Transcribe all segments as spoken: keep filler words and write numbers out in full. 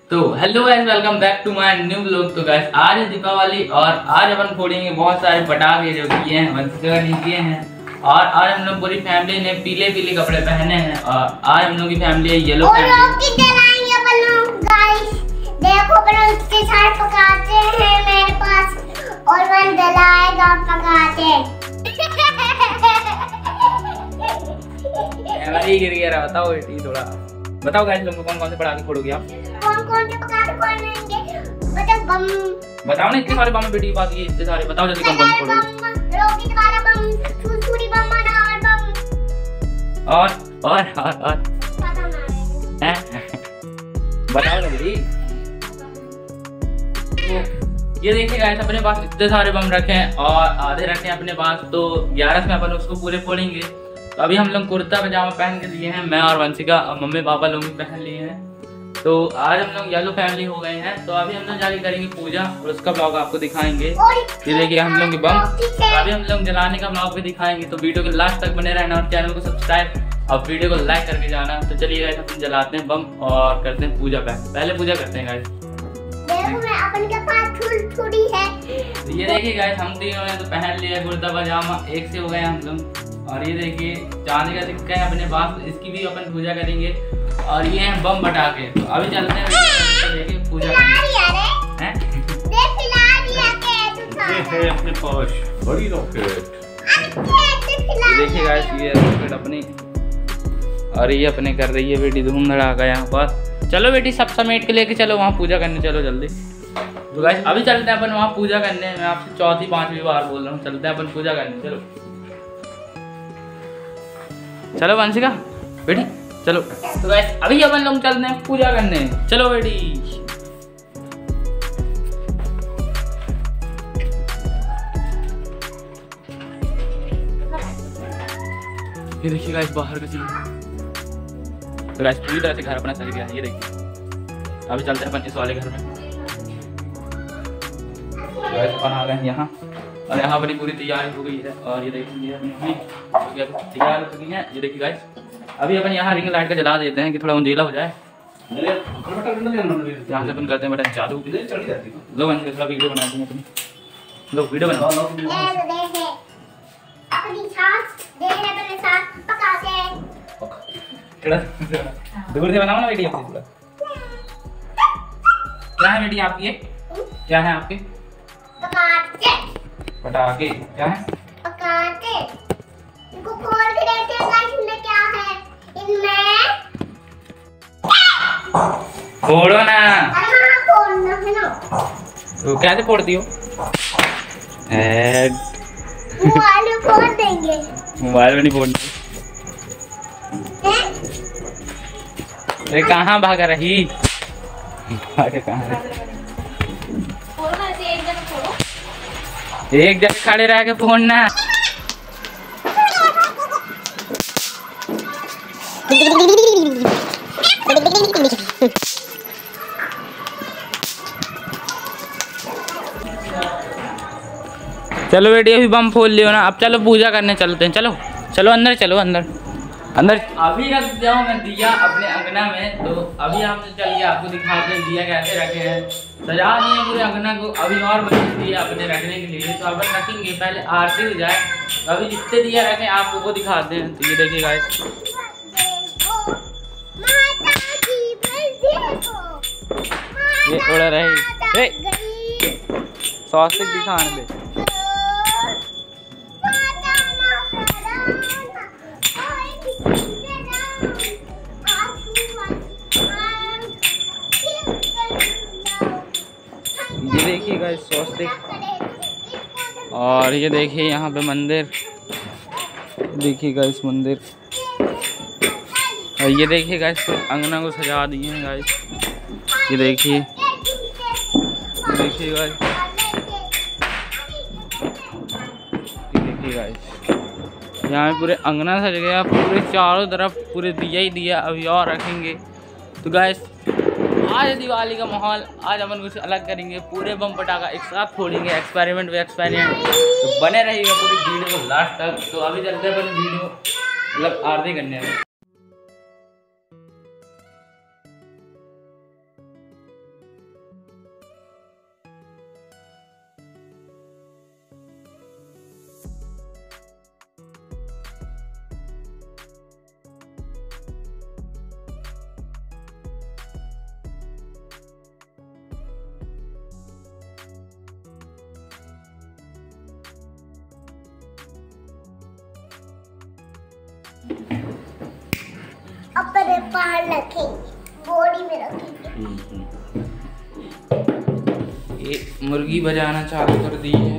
तो hello guys, welcome back to my new vlog. तो guys आज है दीपावली और आज अपन फोड़ेंगे बहुत सारे पटाखे जो किए हैं वंशिका ने किए हैं। और आज हम लोग पूरी फैमिली ने पीले पीले कपड़े पहने हैं और आज हम लोग की फैमिली है येलो फैमिली। गाइस देखो अपन उसके साथ पकाते हैं मेरे पास और वन जलाएगा पकाते। ऐसे गिर गया। बताओ बेटी थोड़ा बताओ गाइस लोगों को कौन कौन से पटाखे फोड़ोगे आप? कौन कौन से पटाखे फोड़ेंगे? बताओ बम। बताओ ना इतने सारे बम बेटी बात ये इतने सारे बताओ जल्दी कौन कौन से फोड़ोगे? रॉकेट वाला बम, छुरछुरी बम, अनार बम और और और और पता ना हैं बताओ जल्दी। ये देखिए गाइस अपने पास इतने सारे बम रखे हैं और आधे रखे हैं अपने पास, तो ग्यारह में अपन उसको पूरे फोड़ेंगे। तो अभी हम लोग कुर्ता पजामा पहन के लिए हैं, मैं और वंशिका और मम्मी पापा लोग भी पहन लिए हैं। तो आज हम लोग येलो फैमिली हो गए हैं। तो अभी हम लोग जाके करेंगे पूजा और उसका ब्लॉग आपको दिखाएंगे। ये देखिए हम लोग के बम अभी हम लोग जलाने का ब्लॉग भी दिखाएंगे। तो वीडियो के लास्ट तक बने रहना और चैनल को सब्सक्राइब और वीडियो को लाइक करके जाना। तो चलिए गाइस अपन जलाते हैं बम और करते हैं पूजा। पहले पूजा करते हैं गाइस। देखो मैं अपन के पास छुरछुरी है। तो ये देखिए गाइस हम तीनों ने तो पहन लिया कुर्ता पजामा, एक से हो गए हम लोग। और ये देखिए चांदी का सिक्का है अपने पास, इसकी भी अपन पूजा करेंगे। और ये हैं बम पटाखे। तो अभी चलते हैं देखिए पूजा करने। हैं देख खिला दिया के तू खा। ये है अपने पास बड़ी रॉकेट। ये देखिए गाइस ये रॉकेट अपनी और ये अपने कर रही है बेटी धूम धड़ाका यहाँ पर। चलो बेटी सब समेट के लेके चलो वहाँ पूजा करने, चलो जल्दी। तो गाइस अभी चलते हैं अपन वहाँ पूजा करने। मैं आपसे चौथी पांचवी बार बोल रहा हूँ, चलते हैं अपन पूजा करने। चलो चलो वंशिका बेटी चलो। तो गाइस अभी अपन लोग चलते हैं पूजा करने, चलो बेटी। ये देखिए गाइस बाहर का सीन। तो गाइस पूरी तरह से घर अपना सज गया है, ये देखिए। अभी चलते हैं अपन इस वाले घर में। गाइस अपन आ गए हैं यहाँ और यहाँ अपनी पूरी तैयारी हो गई है। और ये देखिए अपनी तैयार हो गई है। ये देखिए गाइस अभी अपन यहाँ रिंग लाइट का जला देते हैं कि थोड़ा उंधेला हो जाए। यहाँ से अपन करते हैं बटन चालू। लो वंशिका थोड़ा वीडियो बनाते हैं अपनी। लो वीडियो बनाओ। अपनी साथ देने अपने साथ पकाते। थोड़ा दूर से बनाओ ना बेटी अपनी थोड़ा। क्या है बेटी आपकी? ये क्या है आपके? पकाते पटाखे क्या है? पकाते। इनको खोल के देखते हैं गाइस इनमें क्या है। इनमें फोड़ो ना। अरे हाँ खोलना है ना। तो कैसे फोड़ती हो? मोबाइल में फोड़ देंगे। मोबाइल में नहीं फोड़नी। अरे कहाँ भागा रही? भागे कहाँ रही? एक जगह खड़े रह के फोड़ना। चलो बेटी अभी बम फोड़ लियो ना, अब चलो पूजा करने चलते हैं। चलो चलो अंदर चलो अंदर अंदर। अभी रख जाऊँ मैं दिया अपने अंगना में। तो अभी हम चल के आपको दिखाते हैं दिया कैसे रखे हैं। सजा दिए पूरे अंगना को। अभी और बचे दिया अपने रखने के लिए, तो अपन रखेंगे पहले आरती हो जाए। तो अभी जितने दिया रखे आपको वो दिखाते हैं। तो ये देखिए गाइस ये उड़ रही स्वास्तिक दिखाने दे। ये देखिए गाइस स्वास्तिक। और ये देखिए यहाँ पे मंदिर, देखिए गाइस मंदिर। और ये देखिए गाइस अंगना को सजा दिए हैं गाइस। ये देखिए देखिए गाइस ये देखिए गाइस यहाँ पे पूरे अंगना सज गया, पूरे चारों तरफ पूरे दिया ही दिया। अभी और रखेंगे। तो गाइस आज दिवाली का माहौल, आज अपन कुछ अलग करेंगे। पूरे बम पटाखा एक साथ फोड़ेंगे, एक्सपेरिमेंट वे एक्सपेरिमेंट। तो बने रहिएगा पूरी वीडियो को लास्ट तक। तो अभी चलते हैं अपन वीडियो मतलब आरती करने में। अपने बाहर रखेंगे, बॉडी में रखेंगे। ये मुर्गी बजाना चालू कर दी है।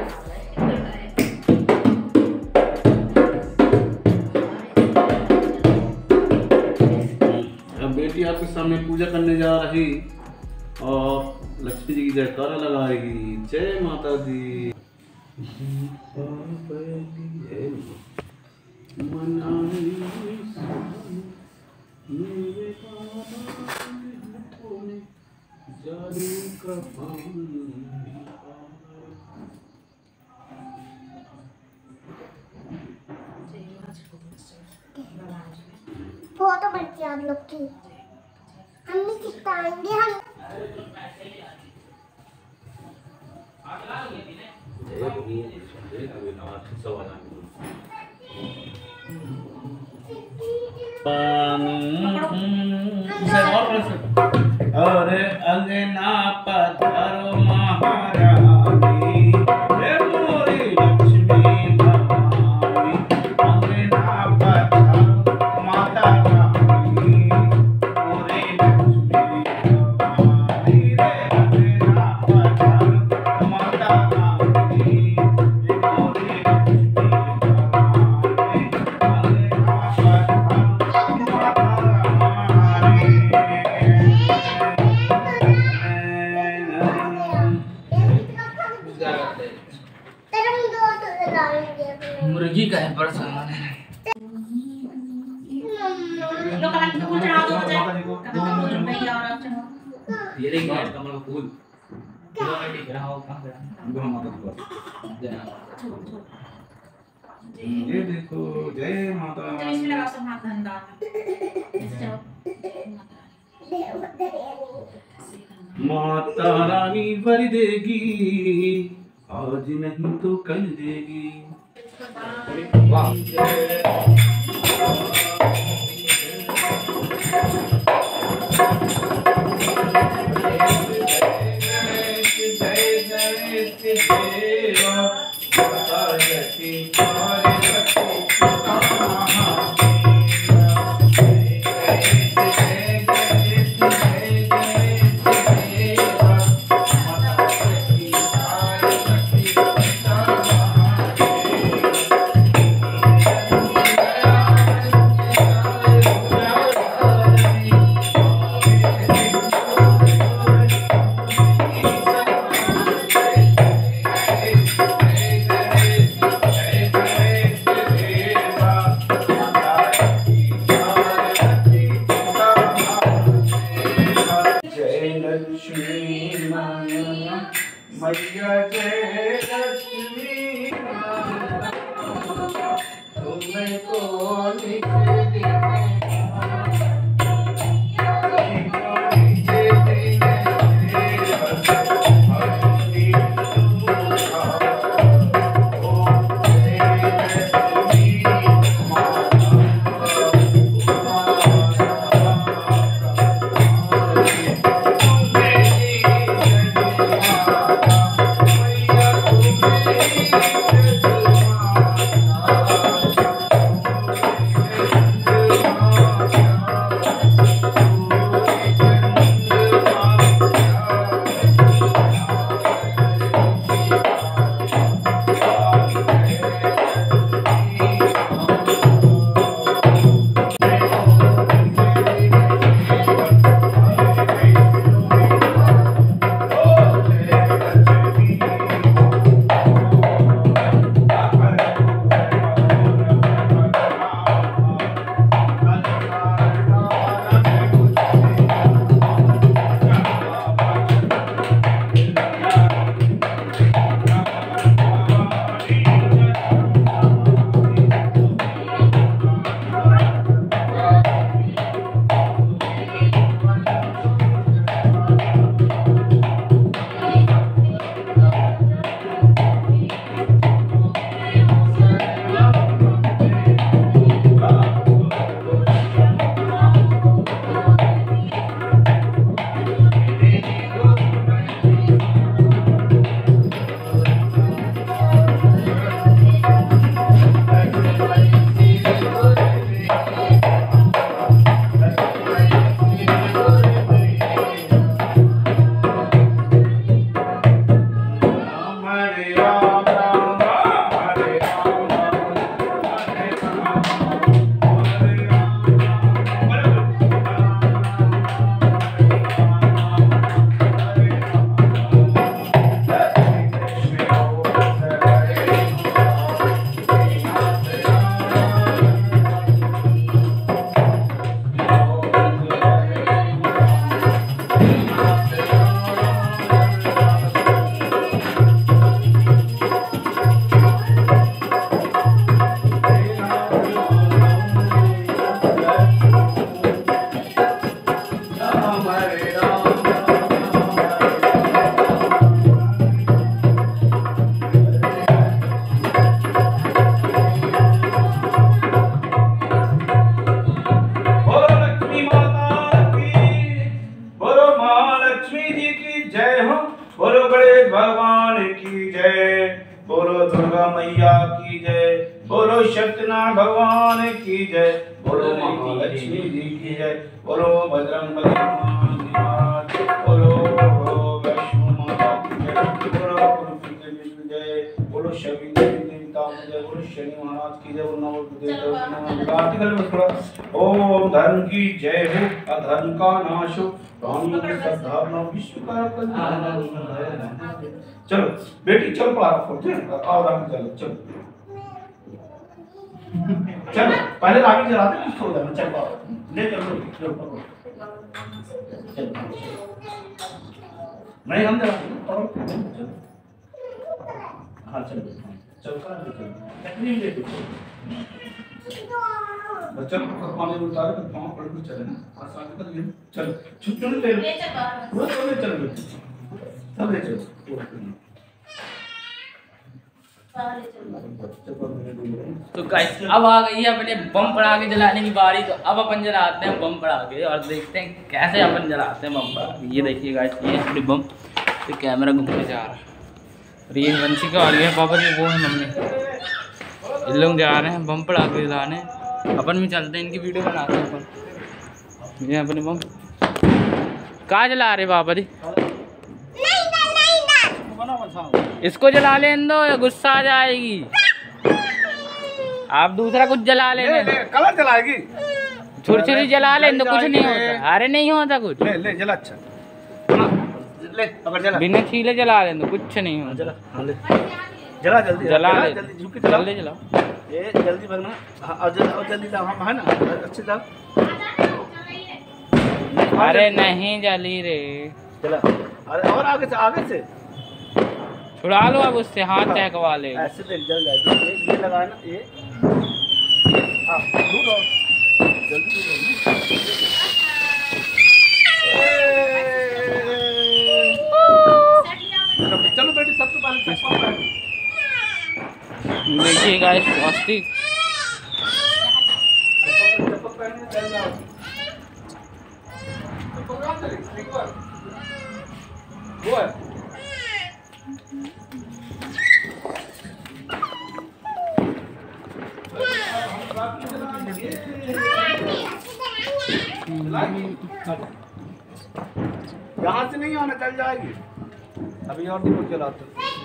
अब बेटी आपके सामने पूजा करने जा रही और लक्ष्मी जी की जयकारा लगाएगी। जय माता दी। फोटो बनती है आप लोग की, हम भी सिखाएंगे। हम अरे अंगना पधारो महारानी, हे मोरी लक्ष्मी भवानी। अंगना पधारो माता रानी, मोरी लक्ष्मी भवानी रे। अंगना पधारो माता रानी, मोरी लक्ष्मी भवानी। अंगना पधारो माता रानी। मुर्गी का है बड़ा सामान है। ये देखिए कमल का फूल दिख रहा हो कहाँ पे? ये देखो, जय माता। माता रानी वर देगी, आज नहीं तो कल देगी। वाह मैया जय लक्ष्मी तुमको लिख हरे राम बोलो लक्ष्मी माता की, बोलो महालक्ष्मी जी की जय हो, बोलो गणेश भगवान की जय, बोलो दुर्गा मैया की जय, बोलो सत्यनारायण भगवान की जय, बोलो महालक्ष्मी जी की जय, बोलो बजरंगबली महाराज, बोलो वैष्णो माता की जय, बोलो गुरुपीठ की जय, बोलो सभी देवी देवताओं की जय, बोलो शनि महाराज की जय, बोलो नवो ओम धर्म की जय हो, अधर्म का नाश हो, सद्भावना विश्व का कल्याण। चलो बेटी चल पड़ा खोलते हैं और आगे चलो चलो चलो पहले आगे जलाते कुछ हो जाना चल पाओ ले चलो चलो नहीं हम जलाते और चलो हाँ चलो चलो कर चलो तकलीफ ले बच्चा को पानी में उतार के पांव पड़ के चले ना आसान कर ले चलो छुप छुप ले वो तो ले चलो सब ले चलो तो गाइस अब आ गई है अपने बम पटाखे जलाने की बारी। तो अब अपन जलाते हैं बम पटाखे और देखते हैं कैसे अपन जलाते हैं बम पटाखे। ये देखिए गाइस ये है अपने बम। तो कैमरा घूमने जा रहा है और ये वंशिका और ये पापा जी वो है मम्मी। इन लोग जा रहे हैं बम पटाखे जलाने। अपन भी चलते हैं इनकी वीडियो बनाते हैं अपन। ये अपने बम कहाँ जला रहे पापा जी? इसको जला लेने दो या गुस्सा आ जाएगी। आप दूसरा कुछ जला लेने कलर जलाएगी छुरछुरी जला लेने दो कुछ नहीं होता। अरे नहीं होता कुछ ले ले जला अच्छा ले अगर जला बिना छीले जला लेने दो कुछ नहीं होता। जला ले जला जल्दी जला ले जल्दी झुक के जल्दी जलाओ ये जल्दी भगना और जल्दी और जल्दी जाओ हम है ना अच्छे जाओ। अरे नहीं जली रे चला अरे और आगे से आगे से छुड़ा लो अब उससे हाथ टहकवा ले। ऐसे देख जल जाएगी ये ये लगाया ना ये हां दूर आओ जल्दी दूर आओ चलो बेटी सबसे पहले चप्पल देखिए गाइस मस्ती चप्पल पहन के चल जाओ वो है यहाँ से नहीं आना चल जाएगी अभी और नहीं चलाते।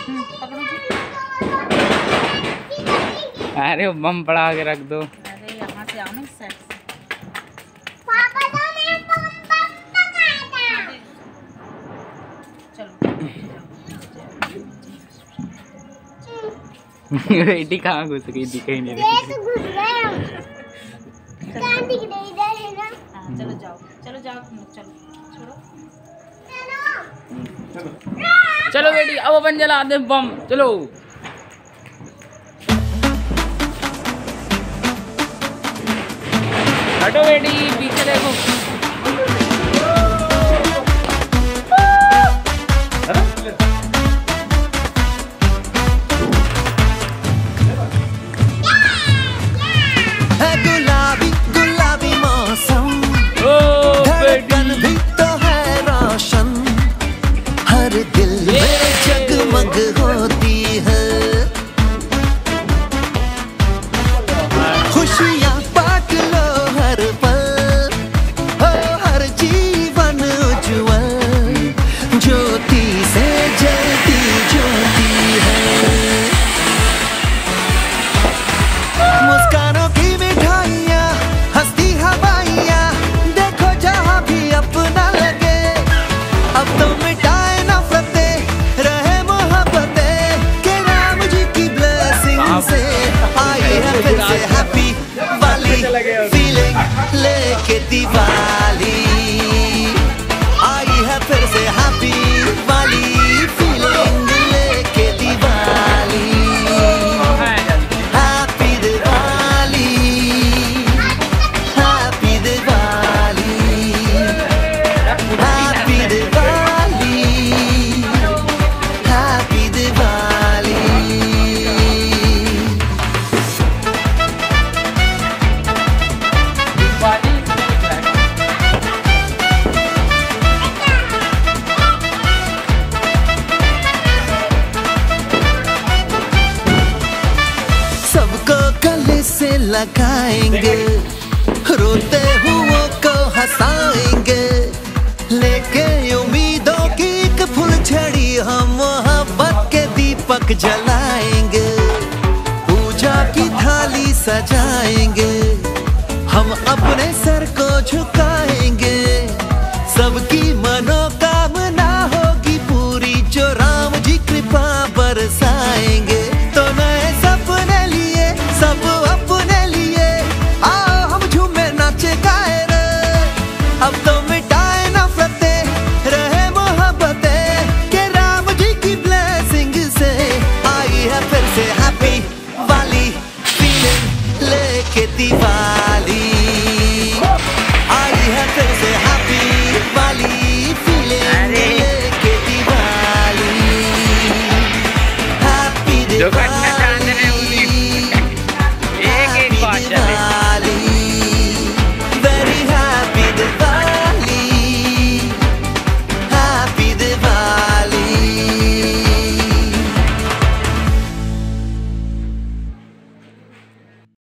अरे बम पड़ा के रख दो। अरे यहाँ से आओ ना इस साइड से। पापा तो मैं बम पकाता। चलो बेटी कहाँ घुस गई दिख ही नहीं रही। देख घुस गए हम कहाँ दिख रही इधर है ना। हाँ चलो जाओ चलो जाओ तुम लोग चलो छोड़ो चलो चलो बेटी अब अपन जला दे बम चलो। हटो बेटी पीछे देखो। है गुलाबी गुलाबी मौसम धड़कन भी तो है रोशन हर दिल में जगमग होती है खुशियाँ बांट लो हर पल हो हर जीवन उज्ज्वल ज्योति से जलती ज्योति है मुस्कानों की मिठाइयाँ हंसती हवाइयाँ देखो जहाँ भी अपना लगे अब तो मिटाए नफरतें रहे मोहब्बतें के राम जी की ब्लेसिंग से आई है फिर से हैप्पी वाली फीलिंग लेके दिवाली आई है फिर से हैप्पी वाली फीलिंग लेके दिवाली हैप्पी दिवाली हैप्पी दिवाली लगाएंगे, रोते हुओं को हंसाएंगे, लेके उम्मीदों की एक फुलझड़ी हम मोहब्बत के दीपक जलाएंगे, पूजा की थाली सजाएंगे, हम अपने सर को झुकाएंगे, सबकी मनोकामना होगी पूरी जो राम जी कृपा बरसाएंगे। तो नए सपने लिए सब अपने लिए, आओ हम झूमे नाचे गाए रे, अब तो